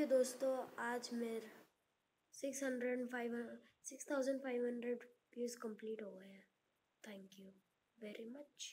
You दोस्तों, आज मेरे 6,500 व्यूज़ कंप्लीट हो गए हैं। Thank you very much.